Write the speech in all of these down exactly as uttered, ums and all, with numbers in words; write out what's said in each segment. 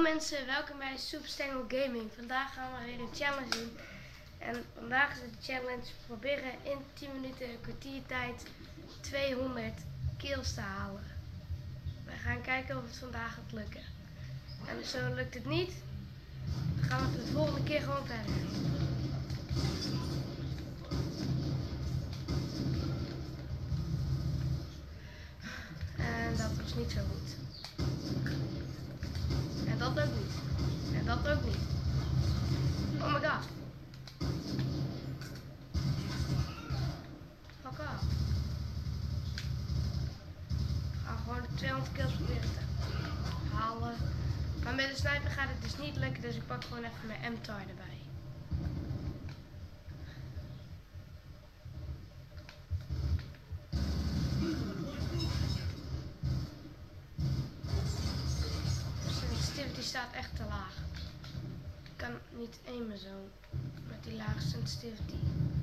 mensen, welkom bij Superstengel Gaming. Vandaag gaan we weer een challenge doen. En vandaag is de challenge proberen in tien minuten, een kwartier tijd tweehonderd kills te halen. We gaan kijken of het vandaag gaat lukken. En zo lukt het niet, dan gaan we het de volgende keer gewoon verder. En dat was niet zo goed. En dat ook niet. En dat ook niet. Oh my god. Fuck off. Ik ga gewoon de tweehonderd kills proberen te halen. Maar met de sniper gaat het dus niet lukken, dus ik pak gewoon even mijn M-tar erbij. Die staat echt te laag. Ik kan niet aimen zo met die lage sensitivity.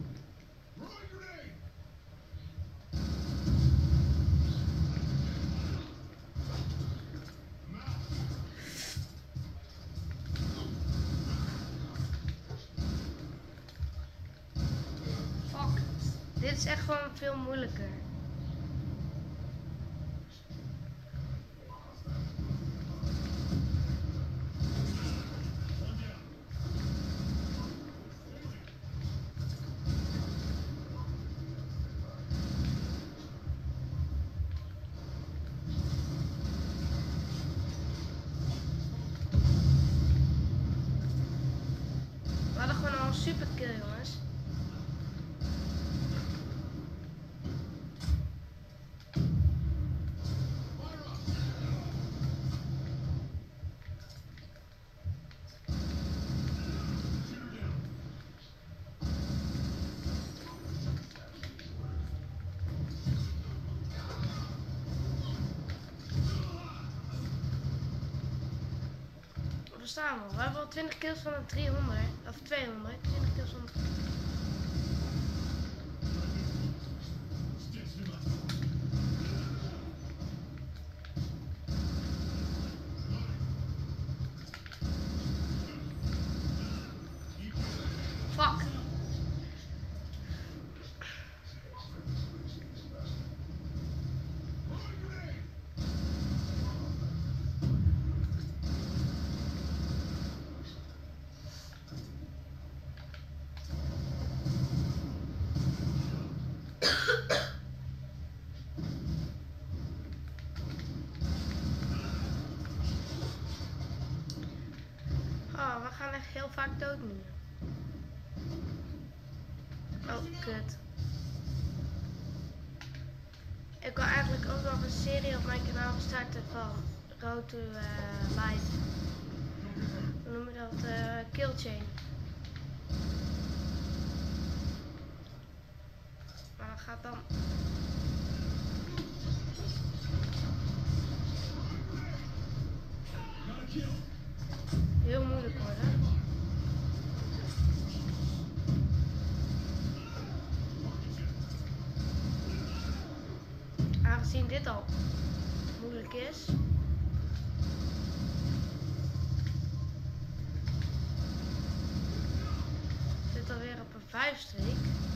Fuck. Dit is echt gewoon veel moeilijker. We hadden gewoon al een super kill, jongens. We staan al. We hebben al twintig kills van een driehonderd. Of tweehonderd. twintig kills van een... Fuck. Oh, we gaan echt heel vaak dood nu. Oh, kut. Ik wil eigenlijk ook nog een serie op mijn kanaal starten van Road to uh, Life. Hoe noemen we dat? Uh, Kill Chain. Maar dat gaat dan... heel moeilijk worden. Aangezien dit al moeilijk is. Zit alweer op een vijf streek.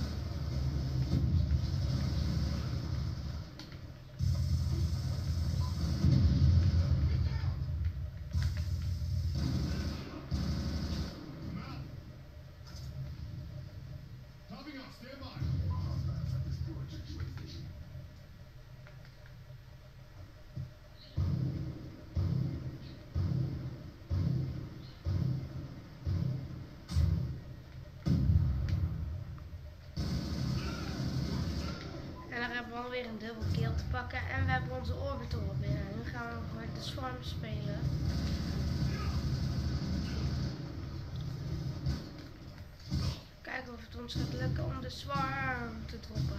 En dan hebben we alweer een dubbel kill te pakken en we hebben onze orbital binnen. Nu gaan we voor de swarm spelen. Kijken of het ons gaat lukken om de swarm te droppen.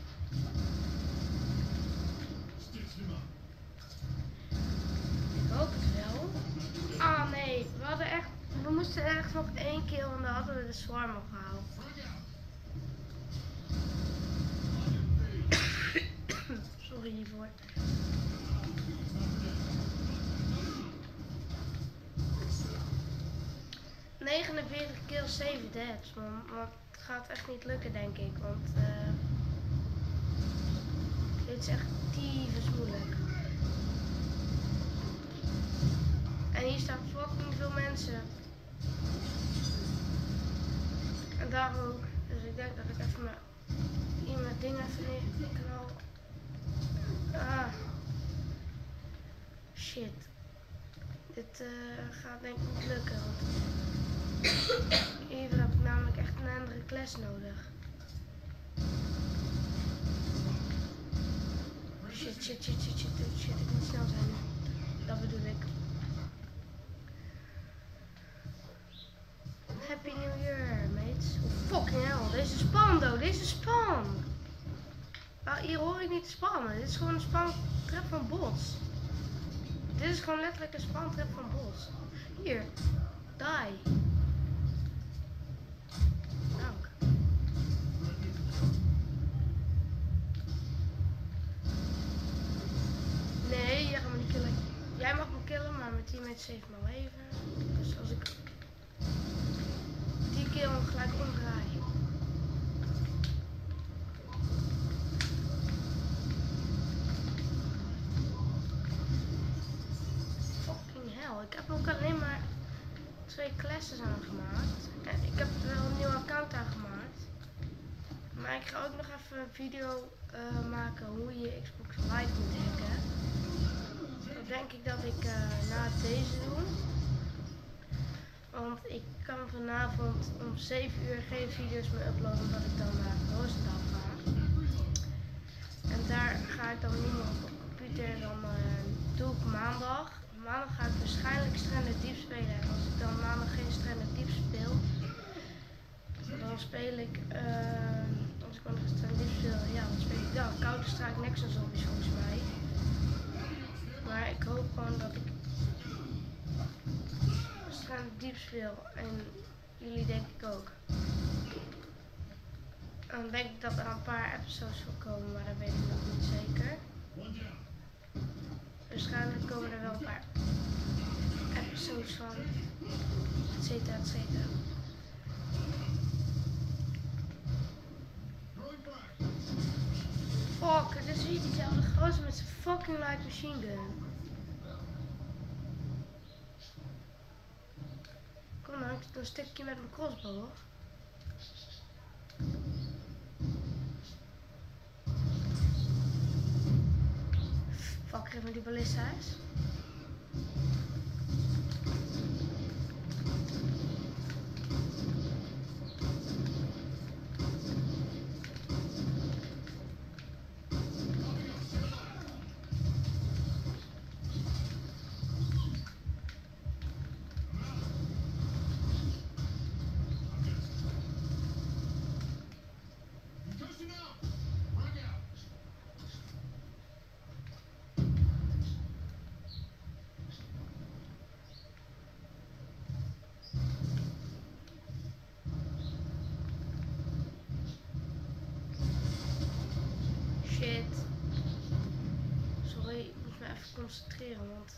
Ik hoop het wel. Ah nee, we hadden echt, we moesten echt nog één kill en dan hadden we de swarm opgehaald. Sorry hiervoor. negenenveertig kills, zeven deaths, man. Maar het gaat echt niet lukken, denk ik. Want uh, dit is echt tyfus moeilijk. En hier staan fucking veel mensen. En daar ook. Dus ik denk dat ik even mijn, hier mijn ding even neerknal. Ah. Shit. Dit uh, gaat denk ik niet lukken. Want hier heb ik namelijk echt een andere class nodig. Shit, shit, shit, shit, shit, shit. Ik moet snel zijn. Dat bedoel ik. Happy New Year, mates. Oh, fucking hell. Deze is spam, though. Deze is spam. Ah, hier hoor ik niet te spammen. Dit is gewoon een spamtrap van bots. Dit is gewoon letterlijk een spamtrap van bots. Hier. Die. Dank. Nee, jij gaat me niet killen. Jij mag me killen, maar mijn teammate save me wel even. Dus als ik die kill gelijk omdraai. Fucking hell. Ik heb ook alleen maar twee classes aangemaakt. En ik heb wel een nieuw account aangemaakt. Maar ik ga ook nog even een video uh, maken hoe je Xbox Live moet hacken. Dat denk ik dat ik uh, na deze doe. Want ik kan vanavond om zeven uur geen video's meer uploaden omdat ik dan naar Roosendaal ga. En daar ga ik dan niet meer op de computer. Dan uh, doe ik maandag. Maandag ga ik waarschijnlijk Stranded Deep spelen. En als ik dan maandag geen Stranded Deep speel, dan speel ik, uh, als ik dan nog Stranded Deep speel, ja, dan speel ik dan Counter-Strike Nexus Zombies volgens mij. Maar ik hoop gewoon dat ik Stranded Deep speel en jullie denk ik ook. En dan denk ik dat er een paar episodes voor komen, maar dat weet ik nog niet zeker. Waarschijnlijk komen er wel een paar episodes van, et cetera, et cetera. Fuck, dit is weer diezelfde gozer met zijn fucking light machine gun. Kom nou, ik doe een stukje met mijn crossbow hoor. Fuck, geef me die ballista's. Shit. Sorry, ik moet me even concentreren, want...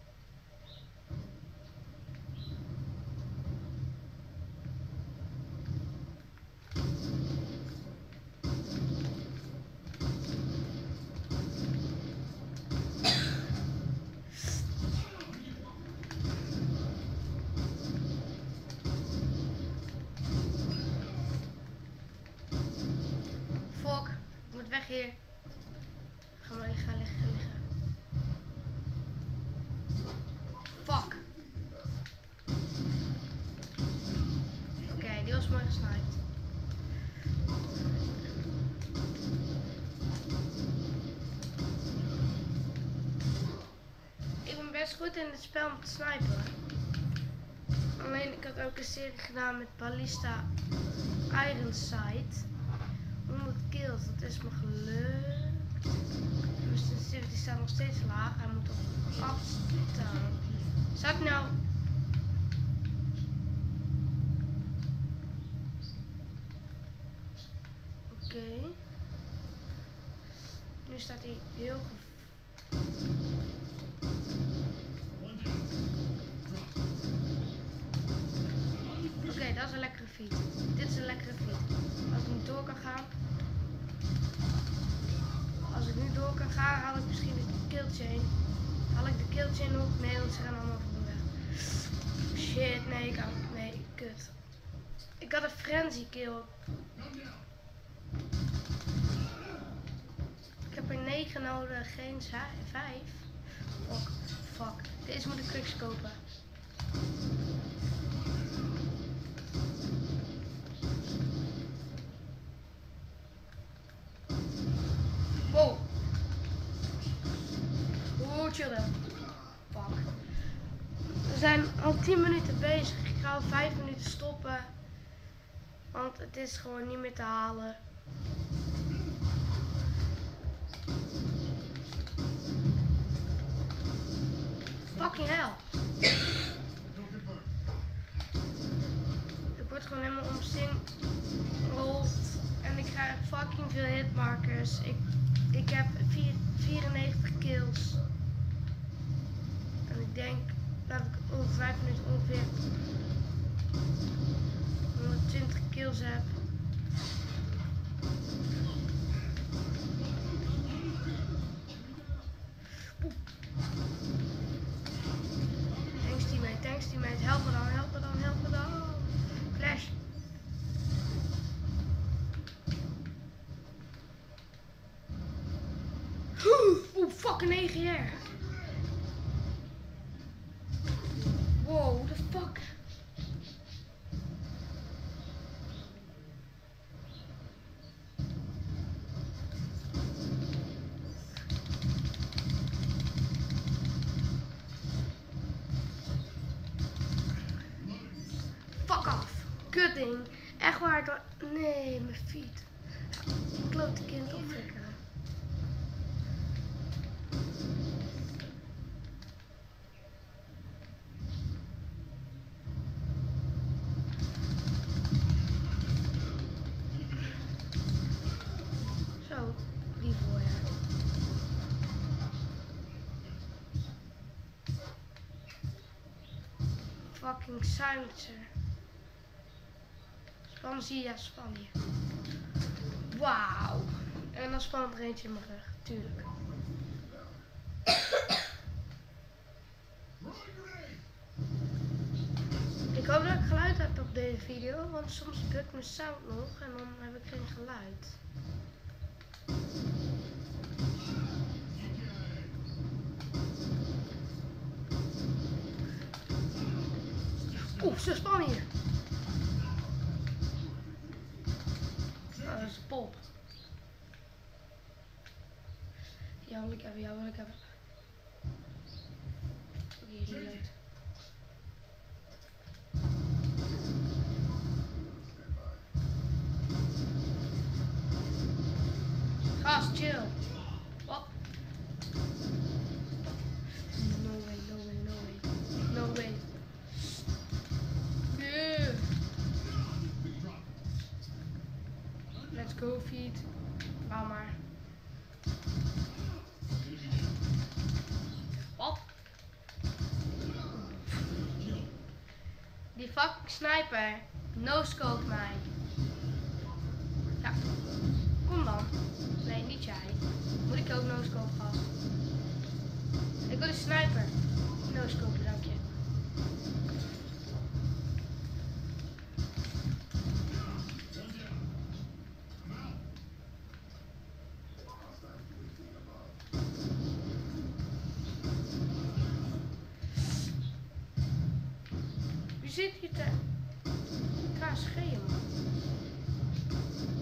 Fuck, ik moet weg hier. Ga maar liggen, liggen, liggen. Fuck. Oké, okay, die was mooi gesniped. Ik ben best goed in het spel om te snipen. Alleen ik had ook een serie gedaan met Ballista Ironside. honderd kills, dat is me gelukt. De sensitivity staat nog steeds laag. Hij moet op acht staan. Zou ik nou... Oké. Okay. Nu staat hij heel goed. dat is een lekkere fiets. Dit is een lekkere fiets. Als ik niet door kan gaan. Als ik nu door kan gaan, haal ik misschien de killchain. Haal ik de killchain op? Nee, want ze gaan allemaal voor me weg. Shit, nee, ik kan. Nee, kut. Ik had een frenzy kill. Ik heb er negen nodig, geen vijf. Fuck, fuck. Deze moet ik quiks kopen. Wow. Oeh, chillen. Fuck. We zijn al tien minuten bezig. Ik ga al vijf minuten stoppen. Want het is gewoon niet meer te halen. Fucking hell. Ik word gewoon helemaal omsingeld. En ik krijg fucking veel hitmarkers. Ik, ik heb vierennegentig kills. En ik denk dat ik over vijf minuten ongeveer honderdtwintig kills heb. Oeh. Thanks teammate, thanks teammate. Help me dan, help me dan, help me dan. Flash. Oeh, fucking negen jaar. Wow, what the fuck? Fuck off. Kutting. Echt waar. Door... Nee, mijn feet. Klote kind opflikkeren. Zo, lief voor je. Fucking silencer. Span zie je, span je. Wauw. En dan spant er eentje in mijn rug, tuurlijk. Ik hoop dat ik geluid heb op deze video, want soms bukt mijn sound nog en dan heb ik geen geluid. Oeh, ze spannen hier. Oh, dat is een pop. Ja, wil ik hebben, ja, wil ik hebben. Oké, hier reload. Gast, chill. Wat? No way, no way, no way. No way. Yeah. Let's go, feed. Wauw maar. Wat? Die fucking sniper. No scope mij. Ja. Kom dan. Nee, niet jij. Moet ik ook no scope gast? Ik wil een sniper. No scope, dank je. Wie zit hier te K S G, man?